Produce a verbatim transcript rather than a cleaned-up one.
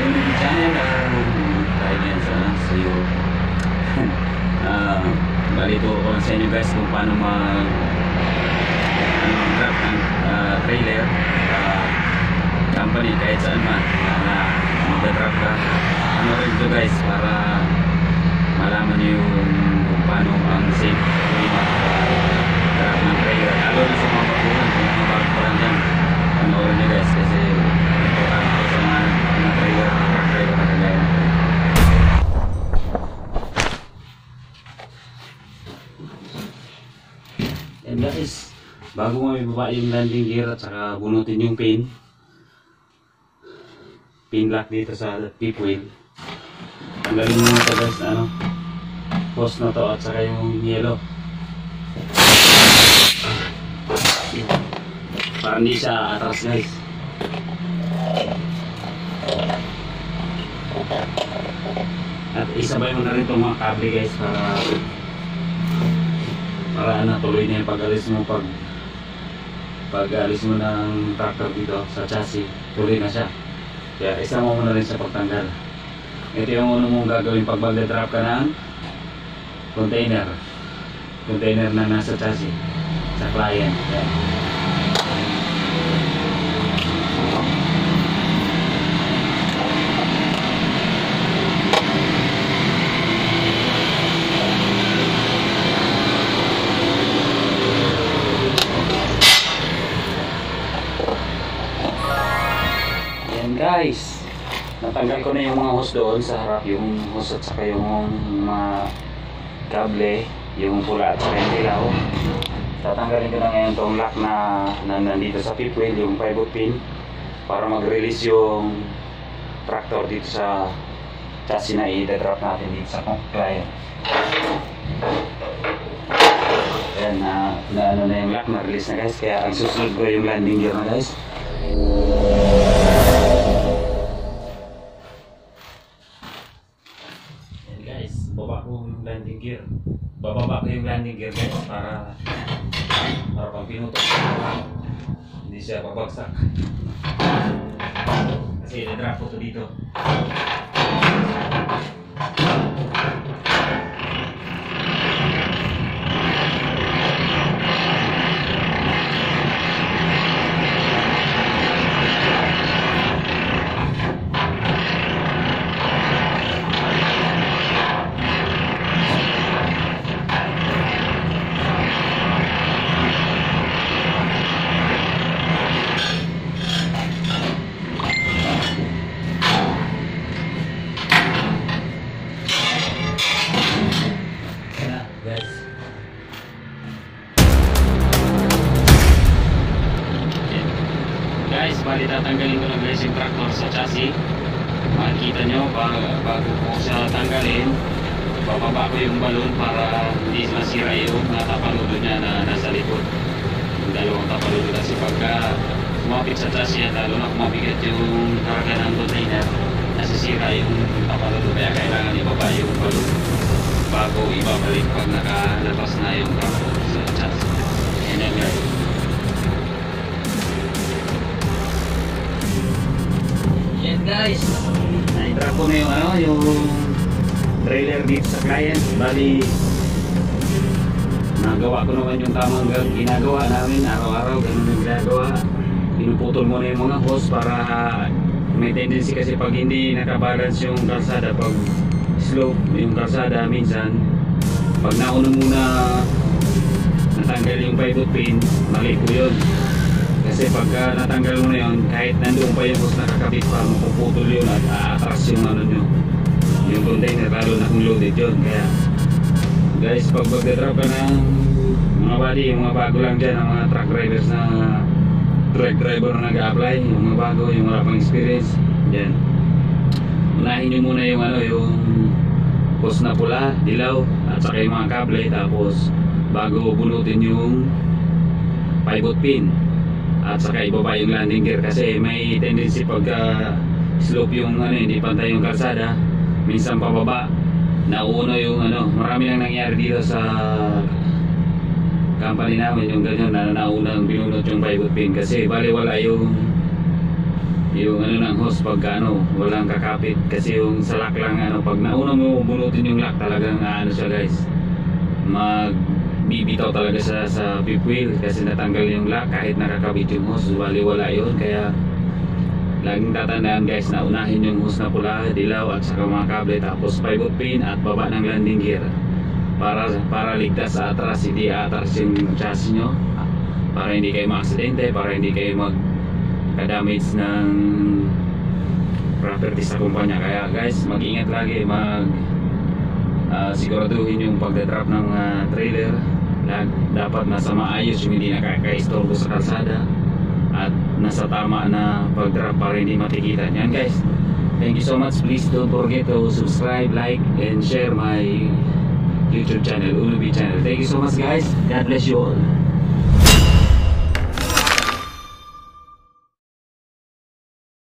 yung channel, uh, tayo ngayon sa, sa Europe. uh, balito ko lang sa inyo guys kung paano mag ano, drop ng uh, trailer sa uh, company kahit saan man na, na mag-drop ka. Ano rin ito guys para malaman nyo yung kung paano ang safe yung mag-drop ng trailer, lalo na sa mga baguhan, kung mga bago pa lang dyan. Ano rin nyo guys kasi importante sa mga, mga trailer, truck driver na kagaya. Yan guys, bago mo ibaba yung landing gear at saka bunutin yung pin pin lock dito sa tip wheel, tanggalin mo ito guys, ano, hose na to at saka yung yellow para hindi siya atras guys. At isabay mo na rin itong mga kable guys para para ano, tuloy na yung pag-alis mo pag pag-alis mo ng tractor dito sa chassis, tuloy na siya. Kaya isama mo na rin sa pagtanggal. Ito yung una mong gagawin pag mag-drop ka ng container container na nasa chassis sa client. Yan. Guys, natanggal ko na yung mga hose doon sa harap, yung hose at saka yung mga kable, yung pula at saka yung ilaw. Tatanggalin ko na ngayon itong lock na, na nandito sa fifth wheel, yung pivot pin, para mag-release yung tractor dito sa chassis na i-drop natin dito sa client. Ayan, na, na ano na yung lock, na-release na guys, kaya ang susunod ko yung landing gear na guys. Baba ko yung landing gear. Bababa ko yung landing gear guys para para pag pinutok hindi siya babagsak. Kasi i-drop ko to dito. Guys, bali tatanggalin ko na guys yung tractor sa chassis. Makikita nyo bago, bago ko siya tanggalin, bababa ko yung balon para hindi masira yung tapaludo niya na nasa likod, yung dalawang tapaludo. Kasi pagka sumapit sa chassis yan, lalo na kumabigat yung karga ng container, nasisira yung tapaludo. Kaya kailangan ibaba yung balon bago ibabalik pag nakalabas na yung tractor sa chassis. Yan yan guys. Yan guys, na-drop ko na yung ano, yung trailer dito sa client. Bali, nagawa ko naman yung tamang ginagawa namin araw-araw, ganun yung ginagawa. Pinuputol mo na yung mga hose para may tendency kasi pag hindi nakabalance yung kalsada, pag slope yung kalsada, minsan pag nauna muna natanggal yung pivot pin, mali po yun. Kasi pagka natanggal mo na yun, kahit nandoon pa yung hose nakakabit pa, mapuputol yun at aatras yung ano nyo, yung container, lalo na kung loaded yun. Kaya guys, pag mag-drop ka ng mga body, yung mga bago lang dyan, ang mga truck drivers na truck driver na nag-a-apply, yung mga bago, yung wala pang experience dyan, unahin nyo muna yung ano, yung hose na pula, dilaw at saka yung mga kable, tapos bago bunutin yung pivot pin at saka ibaba yung landing gear. Kasi may tendency pagka slope yung ano, hindi pantay yung kalsada, minsan pababa nauuna yung ano, marami nang nangyari dito sa company namin, yung ganyan na nauna ang binunot yung pivot pin kasi baliwala yung yung ano ng hose pagka ano walang kakapit, kasi yung sa lock lang ano pag nauna mo bunutin yung lock talagang ano siya guys, magbibitaw talaga sa sa fifth wheel kasi natanggal yung lock kahit nakakabit yung hose, wala yun. Kaya laging tatandaan guys na unahin yung hose na pula, dilaw at saka mga kable, tapos pivot pin at baba ng landing gear para para ligtas sa atras, hindi atras yung chassis nyo, para hindi kayo maaksidente, para hindi kayo mag ka-damage ng property sa kumpanya. Kaya guys, mag-ingat lagi, mag uh, siguraduhin yung pagdadrop ng uh, trailer. Dapat nasa maayos yung hindi nakaka-istorbo sa kalsada at nasa tama na pagdrop para hindi matikita. Yan guys, thank you so much. Please don't forget to subscribe, like, and share my YouTube channel, Unubi channel. Thank you so much guys. God bless you all.